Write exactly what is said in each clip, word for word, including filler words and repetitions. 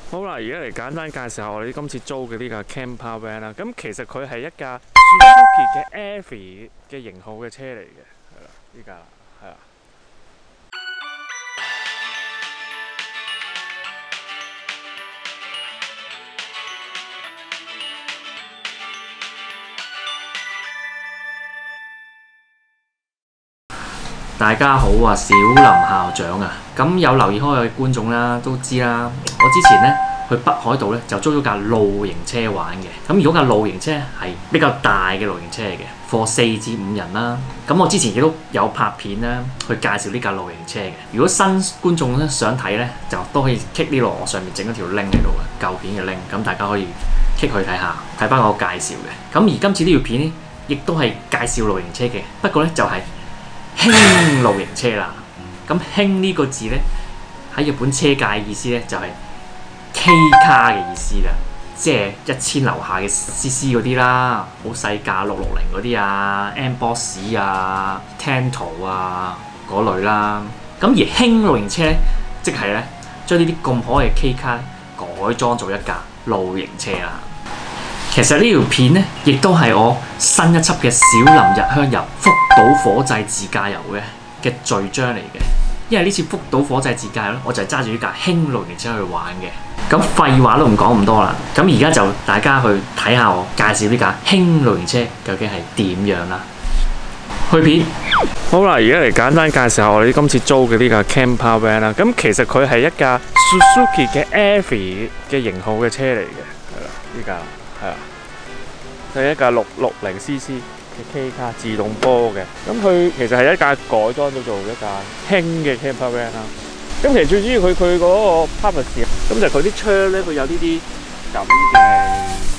好啦，而家嚟簡單介紹下我哋今次租嘅呢架 Camper Van 啦。咁其實佢係一架 Suzuki 嘅 Airy 嘅型號嘅車嚟嘅，係啦，呢架係啦。 大家好啊，小林校長啊，咁有留意開嘅觀眾啦，都知啦。我之前咧去北海道咧就租咗架露營車玩嘅。咁如果架露營車係比較大嘅露營車嚟嘅 ，for 四至五人啦。咁我之前亦都有拍片啦，去介紹呢架露營車嘅。如果新觀眾咧想睇咧，就都可以 click 呢度我上面整咗條 link 喺度嘅舊片嘅 link，咁大家可以 click 去睇下，睇翻我介紹嘅。咁而今次呢條片咧，亦都係介紹露營車嘅，不過咧就係、是。輕露營車啦，咁輕呢個字咧喺日本車界嘅意思咧就係 K 卡嘅意思啦，即係一千樓下嘅 C C 嗰啲啦，好細架六六零嗰啲啊 ，M Boss 啊 ，Tanto 啊嗰類啦。咁而輕露營車咧，即係咧將呢啲咁可愛嘅 K 卡改裝做一架露營車啦。其實呢條片咧，亦都係我新一輯嘅小林日香遊福島火祭自駕遊嘅嘅序章嚟嘅。因為呢次福島火祭自駕遊咧，我就係揸住呢架輕露營車去玩嘅。咁廢話都唔講咁多啦，咁而家就大家去睇下我介紹呢架輕露營車究竟係點樣啦。去片。 好啦，而家嚟簡單介紹下我哋今次租嘅呢架 Camper Van 啦。咁其實佢係一架 Suzuki 嘅 Airy 嘅型號嘅車嚟嘅，係啦，呢架。係啊，佢係一架六六零 C C 嘅 K 卡自動波嘅，咁佢其實係一架改裝咗做一架輕嘅 Camper Van 啦。咁其實最主要佢佢嗰個 purpose， 咁就佢啲窗咧，佢有呢啲咁嘅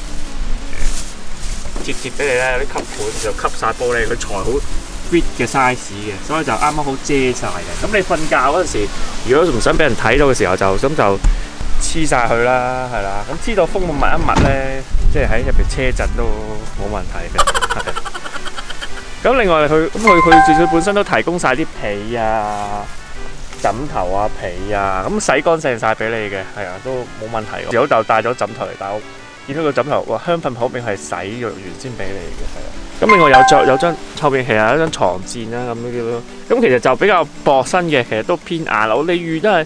貼貼俾你咧，有啲吸盤就吸晒玻璃，佢裁好 fit 嘅 size 嘅，所以就啱啱好遮晒嘅。咁你瞓覺嗰陣時，如果唔想俾人睇到嘅時候，就咁就黐晒佢啦，係啦。咁黐到風咁密一密咧。即係喺入邊車震都冇問題嘅。咁另外佢咁佢佢佢本身都提供晒啲被啊、枕頭啊、被啊，咁洗乾淨晒俾你嘅，係啊，都冇問題。有就帶咗枕頭嚟，但係我見到個枕頭哇，香噴口面係洗咗完先俾你嘅，係啊。咁另外有著有張後邊其實有一張床墊啦，咁呢啲咯。咁其實就比較薄身嘅，其實都偏硬啦。你預真係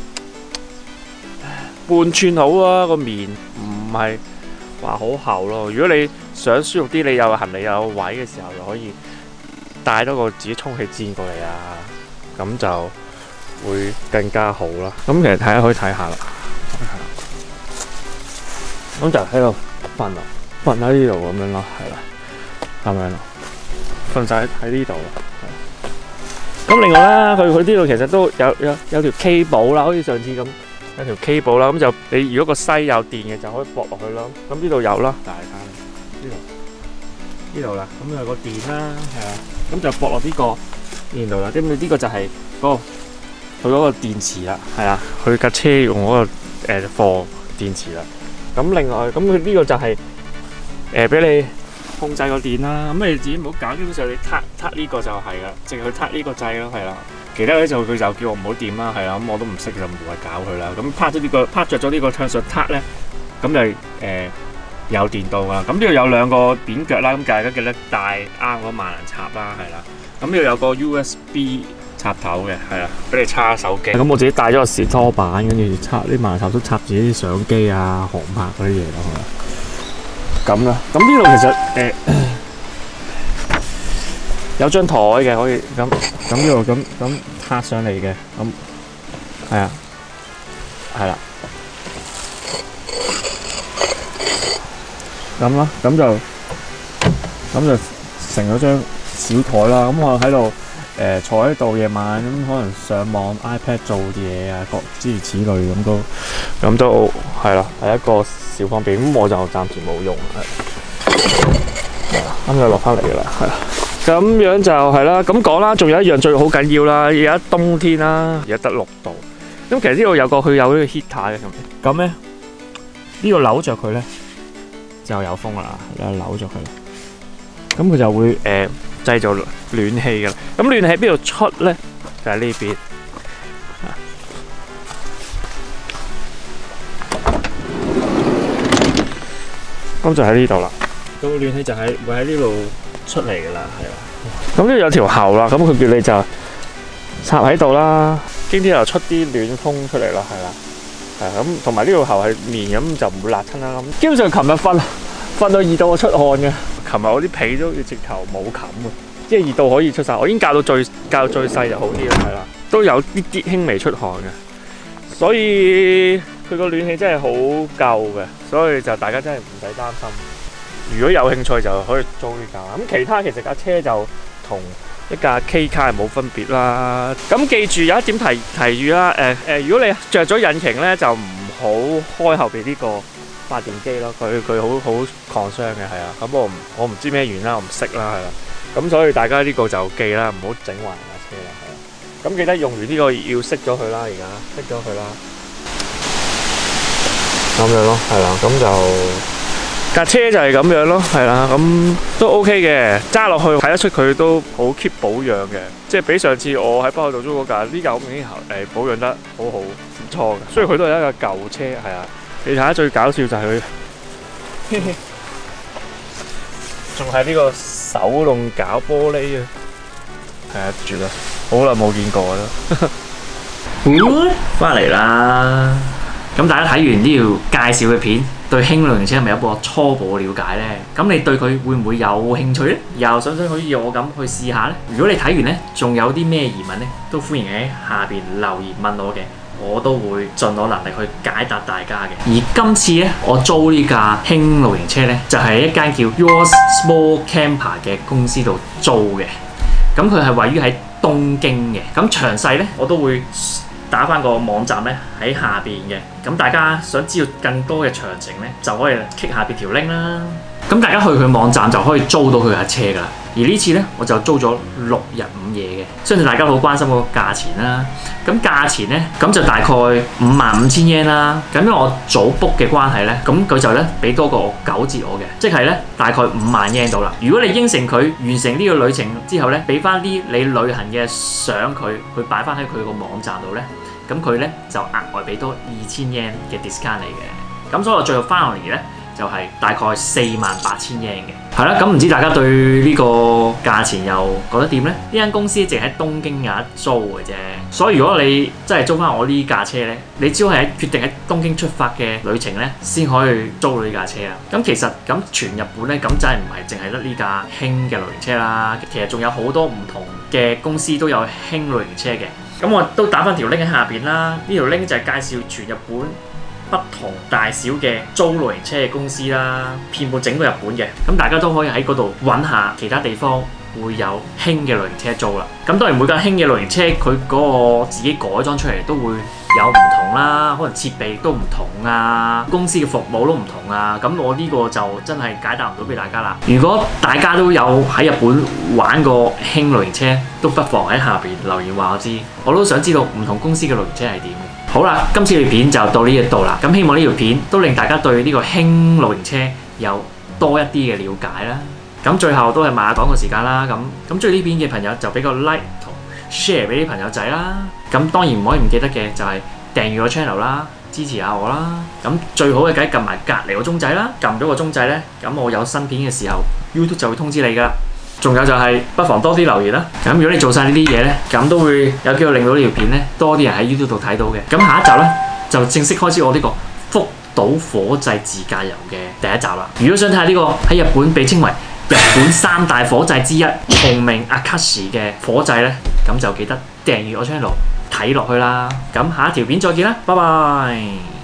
半寸好啊，個面唔係話好厚咯。如果你想舒服啲，你有行李有位嘅時候，就可以帶多個自己充氣墊過嚟啊，咁就會更加好啦。咁其實睇下可以睇下啦，咁就喺度瞓啦，瞓喺呢度咁樣咯，係啦，咁樣咯，瞓晒喺呢度啦。咁另外咧，佢佢呢度其實都有有有條 cable 啦，好似上次咁。有條 cable 啦，咁就你如果個西有電嘅就可以駁落去咯。咁呢度有啦，大家睇呢度呢度啦，咁有個電啦，係啊，咁就駁落呢個電度啦。咁呢個就係嗰個佢嗰個電池啦，係啊，佢架車用嗰個誒貨電池啦。咁另外咁佢呢個就係誒俾你控制個電啦。咁你自己唔好搞，基本上你撻撻呢個就係啦，淨係去撻呢個掣咯，係啦。其他咧就佢就叫我唔好掂啦，係啊，咁我都唔識就唔會搞佢啦。咁拍咗呢個，拍着咗呢個向上撻咧，咁就誒、呃、有電到噶。咁呢度有兩個扁腳啦，咁大家記得帶啱嗰萬能插啦，係啦。咁呢度有個 U S B 插頭嘅，係啊，俾你插手機。咁我自己帶咗個士多板，跟住插啲萬能插都插自己啲相機啊、航拍嗰啲嘢咯，咁啦。咁呢度其實誒。呃有張台嘅可以咁咁呢度咁咁撻上嚟嘅，咁係啊，係啦，咁咯，咁就咁就成咗張小台啦。咁我喺度誒坐喺度夜晚咁，可能上網 iPad 做啲嘢啊，各諸如此類咁都咁都係啦，係一個小方便。咁我就暫時冇用，係咁就落翻嚟噶啦，係啦。咁樣就係啦，咁講啦，仲有一樣最好緊要啦，而家冬天啦，而家得六度，咁其實呢度有個佢有呢個 heater 嘅，咁咧呢度扭着佢咧就有風啦，扭着佢啦，咁佢就會誒製造暖氣噶啦，咁暖氣喺邊度出咧？就喺呢邊。 咁就喺呢度啦。個暖氣就係會喺呢度出嚟㗎啦，係啦。咁呢度有條喉啦，咁佢叫你就插喺度啦，經啲又出啲暖風出嚟啦，係啦。係咁，同埋呢條喉係棉咁就唔會辣親啦。咁基本上琴日瞓瞓到熱到我出汗嘅，琴日我啲被都要直頭冇冚嘅，即係熱到可以出晒。我已經校到最校到最細就好啲啦，係啦，都有啲啲輕微出汗嘅，所以佢個暖氣真係好夠嘅，所以就大家真係唔使擔心。如果有興趣就可以租呢架。咁其他其實架車就同一架 K 卡係冇分別啦。咁記住有一點提提住啦，誒、呃、誒、呃，如果你着咗引擎咧，就唔好開後邊呢個發電機咯。佢佢好好抗傷嘅，係啊。咁我唔我唔知咩原因，我唔識啦，係啦。咁所以大家呢個就記啦，唔好整壞架車啦，係啊。咁記得用完呢個要熄咗佢啦，而家熄咗佢啦。咁樣咯，係啦，咁就。架車就係咁樣咯，係啦，咁都 OK 嘅，揸落去睇得出佢都好 keep 保養嘅，即係比上次我喺北海道租嗰架呢架，好明顯誒保養得好好唔錯嘅。雖然佢都係一架舊車，係啊，你睇下最搞笑就係佢，仲係呢個手動搞玻璃啊，係啊，絕啦，好耐冇見過啦。 翻嚟啦！咁大家睇完呢條介紹嘅片，對氫露營車係咪有一個初步嘅了解呢？咁你對佢會唔會有興趣呢？又想唔想好似我咁去試下呢？如果你睇完呢，仲有啲咩疑問呢，都歡迎喺下邊留言問我嘅，我都會盡我能力去解答大家嘅。而今次呢，我租呢架氫露營車呢，就係一間叫 Yours Small Camper 嘅公司度租嘅。咁佢係位於喺東京嘅。咁詳細呢，我都會打返個網站咧喺下邊嘅，咁大家想知道更多嘅詳情咧，就可以 click 下邊條 link 啦。咁大家去佢網站就可以租到佢架車噶啦。而呢次咧，我就租咗六日五夜嘅，相信大家都好關心個價錢啦。咁價錢咧，咁就大概五萬五千 yen 啦。咁因為我早 book 嘅關係咧，咁佢就咧俾多個九折我嘅，即係咧大概五萬 yen 到啦。如果你應承佢完成呢個旅程之後咧，俾翻啲你旅行嘅相佢，去擺翻喺佢個網站度咧，咁佢咧就額外俾多二千 yen 嘅 discount 嚟嘅。咁所以我最後翻落嚟咧，就係大概四萬八千 yen 嘅。係啦，咁唔知大家對呢個價錢又覺得點呢？呢間公司淨喺東京有得租嘅啫，所以如果你真係租翻我呢架車呢，你只要係決定喺東京出發嘅旅程呢，先可以租到呢架車啊。咁其實咁全日本呢，咁真係唔係淨係得呢架氫嘅露營車啦，其實仲有好多唔同嘅公司都有氫露營車嘅。咁我都打翻條 link 喺下邊啦，呢條 link 就係介紹全日本不同大小嘅租露營車嘅公司啦，遍佈整個日本嘅，咁大家都可以喺嗰度揾下其他地方會有氫嘅露營車租啦。咁當然每架氫嘅露營車佢嗰個自己改裝出嚟都會有唔同啦，可能設備都唔同啊，公司嘅服務都唔同啊。咁我呢個就真係解答唔到俾大家啦。如果大家都有喺日本玩過氫露營車，都不妨喺下邊留言話我知，我都想知道唔同公司嘅露營車係點嘅。好啦，今次條片就到呢一度啦。咁希望呢條片都令大家對呢個氫露營車有多一啲嘅了解啦。咁最後都係賣下廣告時間啦。咁咁中意呢片嘅朋友就俾個 like 同 share 俾啲朋友仔啦。咁當然唔可以唔記得嘅就係訂閱我 channel 啦，支持下我啦。咁最好嘅梗係撳埋隔離個鐘仔啦。撳咗個鐘仔呢，咁我有新片嘅時候 YouTube 就會通知你㗎。仲有就係不妨多啲留言啦。咁如果你做晒呢啲嘢呢，咁都會有機會令到呢條片呢多啲人喺 YouTube 度睇到嘅。咁下一集呢，就正式開始我呢個福島火祭自駕遊嘅第一集啦。如果想睇下呢個喺日本被稱為日本三大火祭之一松明阿卡西嘅火祭呢，咁就記得訂閱我 channel 睇落去啦。咁下一條片再見啦，拜拜。